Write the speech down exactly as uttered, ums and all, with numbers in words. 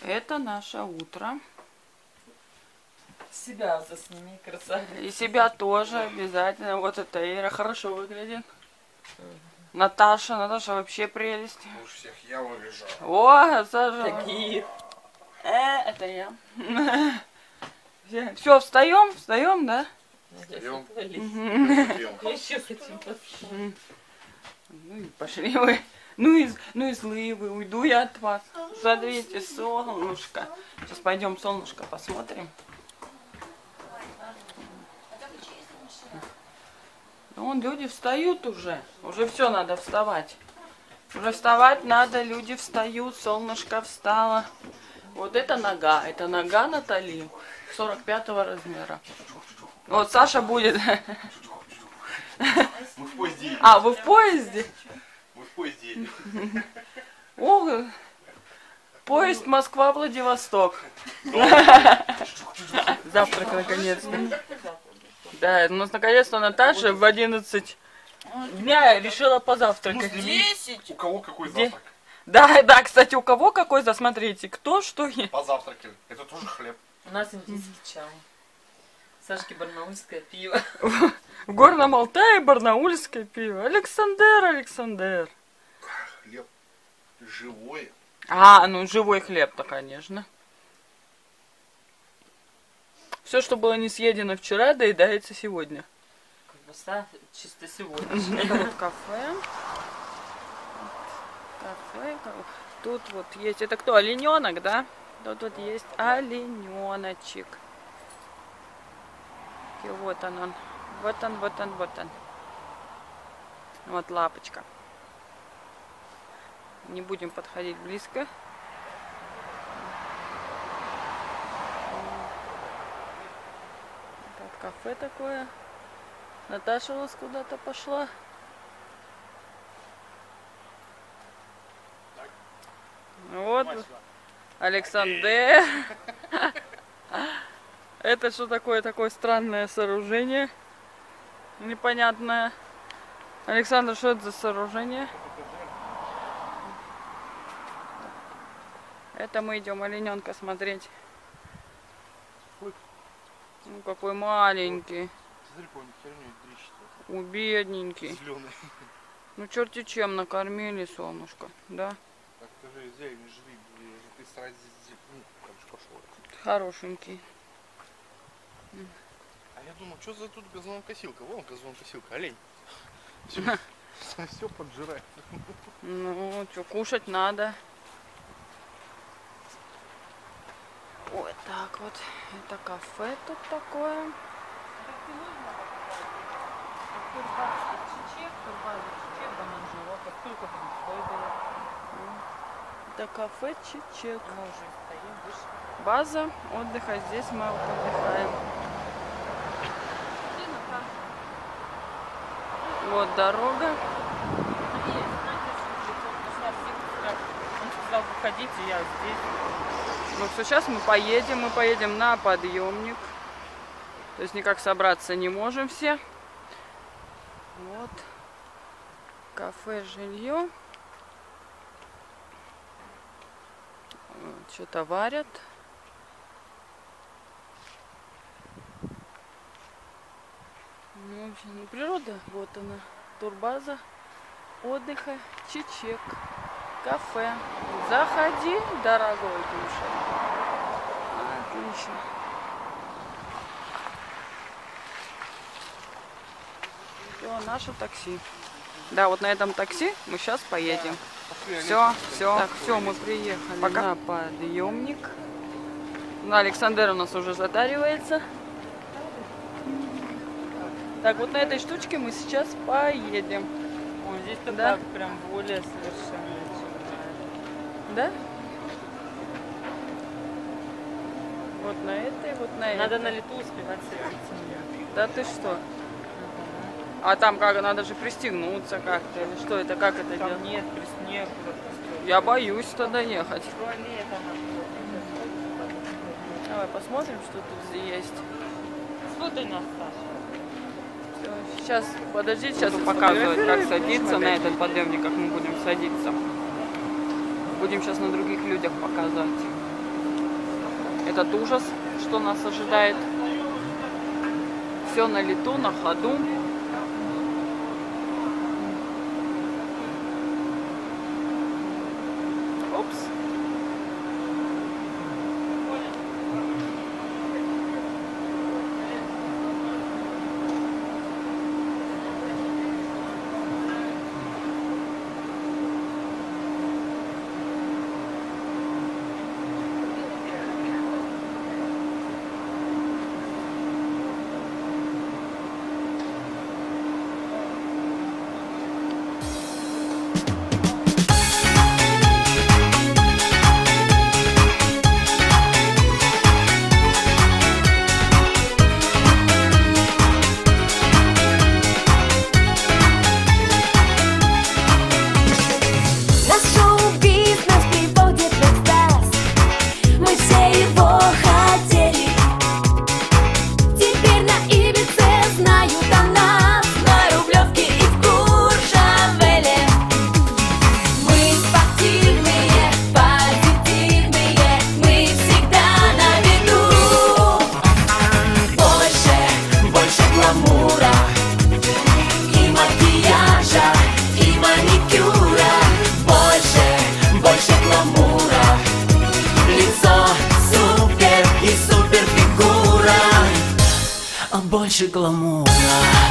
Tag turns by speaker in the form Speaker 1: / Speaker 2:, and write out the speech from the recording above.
Speaker 1: Это наше утро.
Speaker 2: Себя засними, красавица.
Speaker 1: И себя тоже обязательно. Вот это Ира хорошо выглядит. Наташа, Наташа вообще прелесть.
Speaker 3: Лучше всех я выгляжу.
Speaker 1: О, Саша.
Speaker 2: Такие.
Speaker 1: Э, это я. Все, встаем, встаем, да?
Speaker 3: Встаем.
Speaker 2: Я еще хотим посмотреть.
Speaker 1: Ну и пошли вы. Ну и, ну и злые вы, уйду я от вас. Смотрите, солнышко. Сейчас пойдем солнышко посмотрим. Вон люди встают уже. Уже все, надо вставать. Уже вставать надо, люди встают, солнышко встало. Вот это нога, это нога Натали сорок пятого размера. Вот Саша будет.
Speaker 3: Мы в поезде едем.
Speaker 1: А, вы в поезде?
Speaker 3: Мы в поезде едем.
Speaker 1: О, поезд Москва-Владивосток. Завтрак наконец-то. Да, у нас наконец-то Наташа в одиннадцать дня решила позавтракать.
Speaker 3: десять. У кого какой
Speaker 1: Где?
Speaker 3: завтрак?
Speaker 1: Да, да, кстати, у кого какой, засмотрите, кто что ест.
Speaker 3: Позавтракали. Это тоже хлеб.
Speaker 2: У нас индийский чай. Сашке барнаульское пиво.
Speaker 1: В Горном Алтае барнаульское пиво. Александр, Александр.
Speaker 3: Хлеб живой.
Speaker 1: А, ну живой хлеб-то, конечно. Все, что было не съедено вчера, доедается сегодня.
Speaker 2: Колбаса чисто сегодня.
Speaker 1: Это вот кафе. Кафе. Тут вот есть. Это кто? Олененок, да? Тут вот есть олененочек. И вот он он. Вот он, вот он, вот он. Вот лапочка. Не будем подходить близко. Вот кафе такое. Наташа у нас куда-то пошла. Вот Александр. Это что такое? Такое странное сооружение. Непонятное. Александр, что это за сооружение? Это мы идем олененка смотреть. Ну какой маленький.
Speaker 3: Смотри, какой херню дрищит.
Speaker 1: У бедненький.
Speaker 3: Зеленый.
Speaker 1: Ну черти чем накормили, солнышко, да?
Speaker 3: Так ты же зелень жри, ты сразу ну, короче, пошел.
Speaker 1: Хорошенький.
Speaker 3: А я думал, что за тут газонокосилка? Вон газонокосилка, олень. Все поджирает.
Speaker 1: Ну, что, кушать надо. Вот так вот. Это кафе тут такое. Это кафе Чечек. База отдыха. Здесь мы отдыхаем. Вот дорога.
Speaker 2: Он сказал, выходите, я здесь.
Speaker 1: Ну все, сейчас мы поедем. Мы поедем на подъемник. То есть никак собраться не можем все. Вот. Кафе, жилье. Что-то варят. Ну, в общем, природа. Вот она. Турбаза отдыха Чечек. Кафе. Заходи, дорогой душа. Отлично. Все, наше такси. Да, вот на этом такси мы сейчас поедем. Все, все. Так, все, мы приехали. Пока. На подъемник. На Александр у нас уже затаривается. Так, вот на этой штучке мы сейчас поедем.
Speaker 2: Ой, здесь такая
Speaker 1: Да?
Speaker 2: прям более совершенно.
Speaker 1: Да? Вот на этой, вот на этой.
Speaker 2: Надо на лету успевать садиться.
Speaker 1: Да ты что? А там как, надо же пристегнуться как-то, или что это, как это
Speaker 2: Там
Speaker 1: делать?
Speaker 2: нет, пресне.
Speaker 1: Я боюсь туда ехать.
Speaker 2: Туалет она.
Speaker 1: Давай посмотрим, что тут есть.
Speaker 2: Сфотай нас, Саша.
Speaker 1: Всё, сейчас, подожди, сейчас показывать, как садиться на этот подъемник, как мы будем садиться. Будем сейчас на других людях показывать. этот ужас, что нас ожидает. Все на лету, на ходу. Опс.
Speaker 4: Больше гламура.